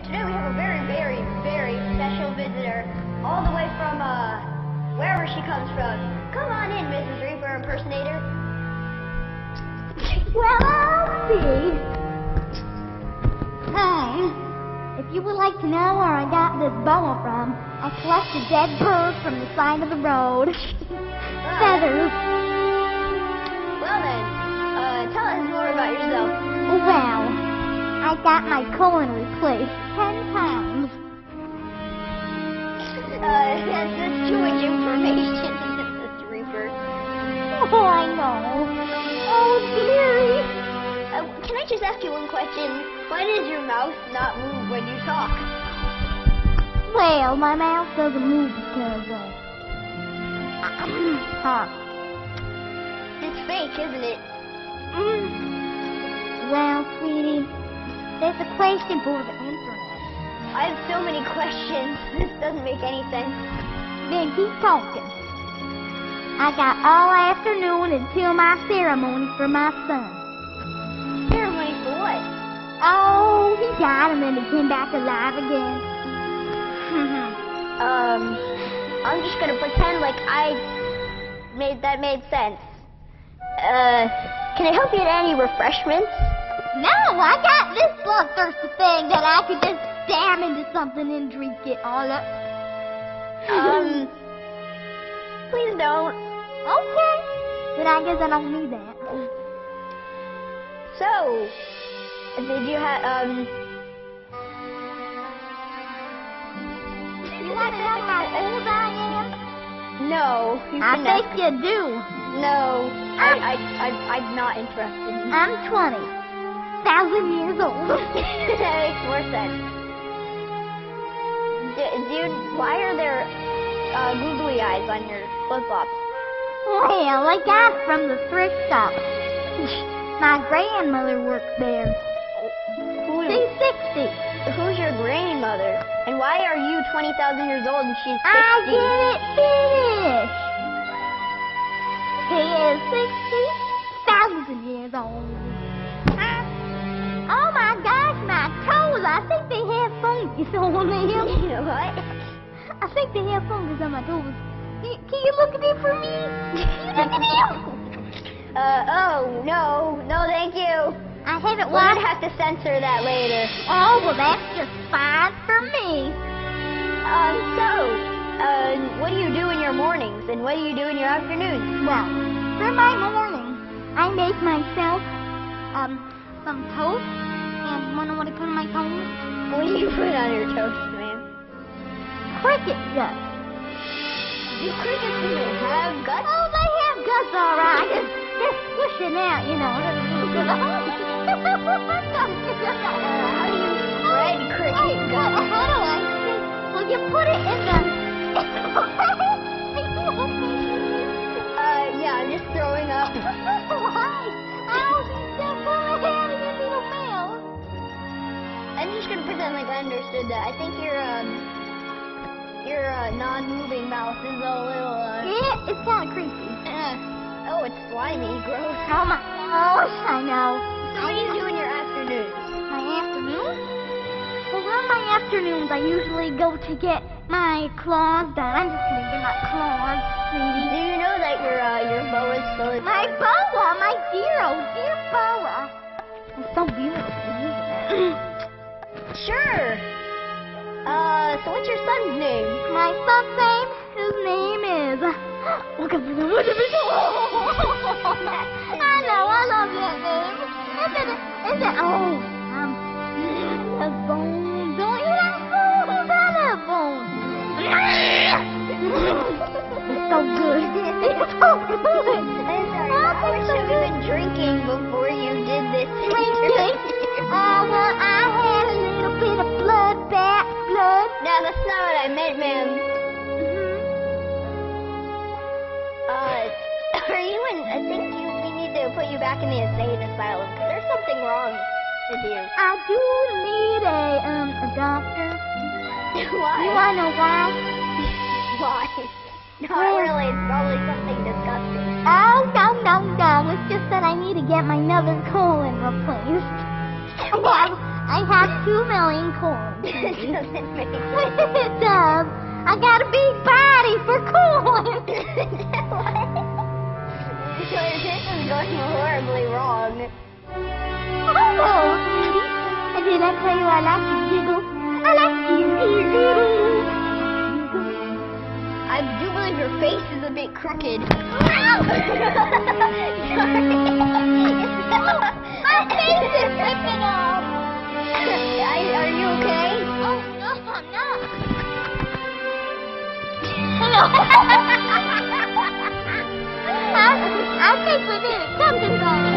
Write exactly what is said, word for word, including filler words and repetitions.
Today we have a very, very, very special visitor, all the way from, uh, wherever she comes from. Come on in, Missus Reaper Impersonator. Well, I'll see. Hi. If you would like to know where I got this boa from, I collected dead birds from the side of the road. Uh, Feathers. Well then, uh, tell us more about yourself. Well, I got my colon replaced ten times. Uh, that's, that's too much information, Missus Reaper. Oh, I know. Oh, dearie. Uh, can I just ask you one question? Why does your mouth not move when you talk? Well, my mouth doesn't move because, uh... huh. It's fake, isn't it? Mm. Well, sweetie, there's a question for the internet. I have so many questions. This doesn't make any sense. Then keep talking. I got all afternoon until my ceremony for my son. Ceremony for what? Oh, he died and then he came back alive again. um, I'm just gonna pretend like I made that made sense. Uh, can I help you at any refreshments? No, I got this bloodthirsty thing that I could just stab into something and drink it all up. Um, please don't. Okay, but I guess I don't need that. So, did you have, um... You want to know how old I am? No. You I shouldn't think ask. you do. No. I, I, I, I'm not interested. I'm twenty thousand years old. That makes more sense. Do, dude, why are there uh, googly eyes on your flip-flops? Well, I got it from the thrift shop. My grandmother works there. Who, She's sixty. who's your grandmother? And why are you twenty thousand years old and she's sixty? I didn't finish. He is sixty thousand years old. Oh my gosh, my toes! I think they have fungus on them. You know what? I think they have fungus on my toes. Can can you look at it for me? Look at him. Uh, oh, no. No, thank you. I haven't We're watched. gonna have to censor that later. Oh, well, that's just fine for me. Um, so, uh, what do you do in your mornings and what do you do in your afternoons? Well, for my morning, I make myself um some toast. And you wanna know what I put on my toast? What do you put on your toast, ma'am? Cricket guts. Do crickets even have guts? Oh, they have guts, all right. Just, just pushing out, you know. Uh, how do you spread cricket Oh, guts? How do I say? Well, you put it in the... Uh, yeah, I'm just throwing up. Why? I'll be so full of hair in your little mouth. I'm just gonna pretend like I understood that. I think your, um, your, uh, non-moving mouth is a little, uh... Yeah, it's kind of creepy. Uh, oh, it's slimy, gross. Oh my gosh, I know. So what do you do in your afternoons? My afternoons? Well, on my afternoons, I usually go to get my claws done. I'm just kidding, they're not claws, Do sweetie. you know that your, uh, your bow is full of... My boa, my dear, oh dear boa. It's so beautiful, isn't it? Sure. Uh, so what's your son's name? My son's name, his name is... Look at this. Look at this. I know, I love that name. Isn't it? Isn't it? Oh, um, a bone. Don't you have bones? I love bones. It's so good. It's so good. I'm sorry, how much have you been drinking before you did this? Drinking? Oh, well, I had a little bit of blood back, blood. No, that's not what I meant, ma'am. Uh, are you in, I think you, we need to put you back in the insane asylum, because there's something wrong with you. I do need a, um, a doctor. Why? You wanna know why? Why? Not Well- really, it's probably something disgusting. Oh, no, no, no. It's just that I need to get my nether colon replaced. Well, I have two million colons. It doesn't make sense. It does. I got a big body for cooling. What? This is going horribly wrong. Oh, and did I tell you I like to jiggle? I like to jiggle. I do believe your face is a bit crooked. My face is ripping off. I, are you okay? Oh, no, I'm not. Hello. I, I think we did something wrong.